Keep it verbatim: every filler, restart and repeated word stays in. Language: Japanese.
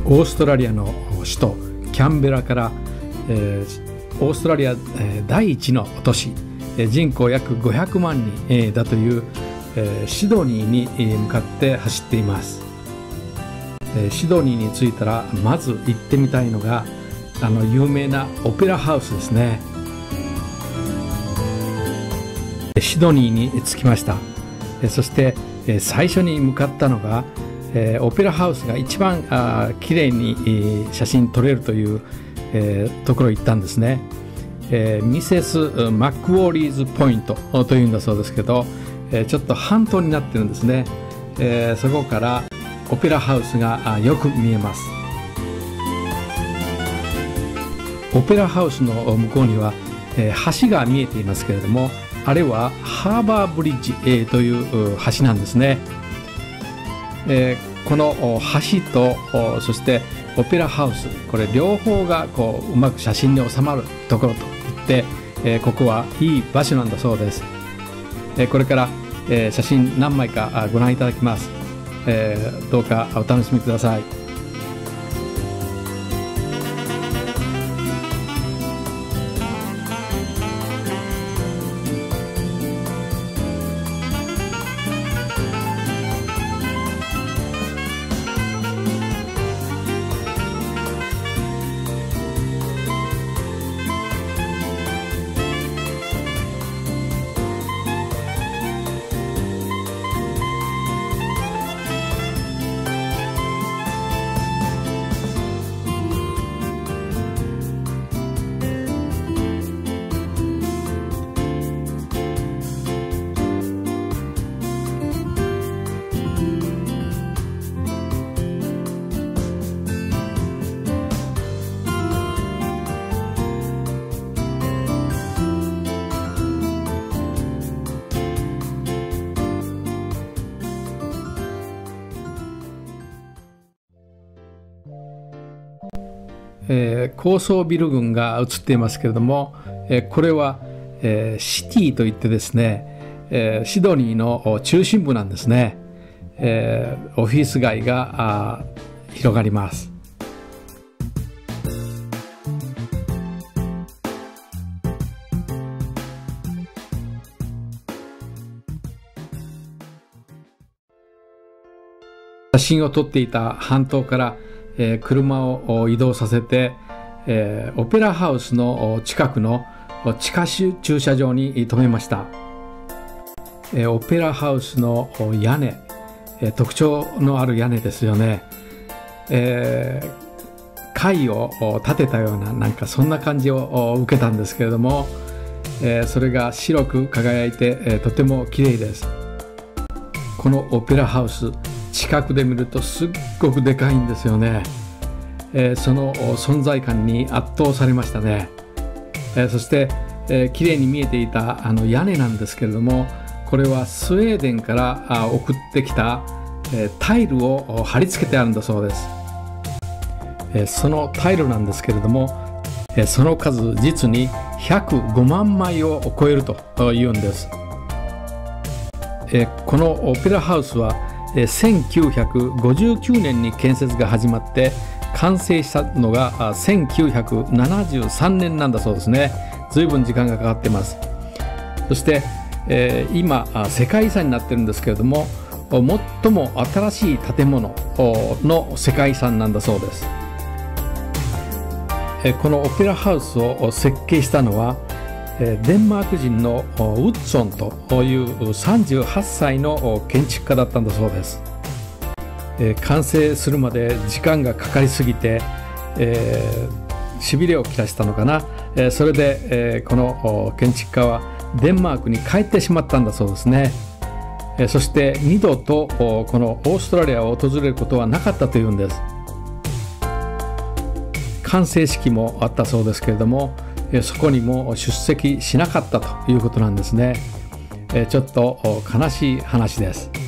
オーストラリアの首都キャンベラから、えー、オーストラリア、えー、第一の都市、えー、人口約ごひゃくまんにん、えー、だという、えー、シドニーに、えー、向かって走っています。えー、シドニーに着いたらまず行ってみたいのがあの有名なオペラハウスですね。シドニーに着きました。えー、そして、えー、最初に向かったのがえー、オペラハウスが一番あきれいに、えー、写真撮れるという、えー、ところに行ったんですね。えー、ミセスマックウォーリーズポイントというんだそうですけど、えー、ちょっと半島になってるんですね。えー、そこからオペラハウスがよく見えます。オペラハウスの向こうには、えー、橋が見えていますけれども、あれはハーバーブリッジ、えー、という橋なんですね。えー、この橋とそしてオペラハウス、これ両方がこううまく写真に収まるところといって、えー、ここはいい場所なんだそうです。えー、これから、えー、写真何枚かご覧いただきます。えー、どうかお楽しみください。えー、高層ビル群が映っていますけれども、えー、これは、えー、シティといってですね、えー、シドニーの中心部なんですね。えー、オフィス街が広がります。写真を撮っていた半島からえー、車を移動させて、えー、オペラハウスの近くの地下駐車場に停めました。えー、オペラハウスの屋根、えー、特徴のある屋根ですよね。えー、貝を立てたような、なんかそんな感じを受けたんですけれども、えー、それが白く輝いて、えー、とても綺麗です。このオペラハウス、近くで見るとすっごくでかいんですよね。えー、その存在感に圧倒されましたね。えー、そして、えー、綺麗に見えていたあの屋根なんですけれども、これはスウェーデンから送ってきた、えー、タイルを貼り付けてあるんだそうです。えー、そのタイルなんですけれども、えー、その数実にひゃくごまんまいを超えるというんです。えー、このオペラハウスはせんきゅうひゃくごじゅうきゅうねんに建設が始まって完成したのがせんきゅうひゃくななじゅうさんねんなんだそうですね。ずいぶん時間がかかっています。そして、えー、今世界遺産になっているんですけれども、最も新しい建物の世界遺産なんだそうです。えー、このオペラハウスを設計したのはデンマーク人のウッソンというさんじゅうはっさいの建築家だったんだそうです。えー、完成するまで時間がかかりすぎて、えー、しびれを切らしたのかな。えー、それで、えー、この建築家はデンマークに帰ってしまったんだそうですね。えー、そして二度とこのオーストラリアを訪れることはなかったというんです。完成式もあったそうですけれども、そこにも出席しなかったということなんですね。ちょっと悲しい話です。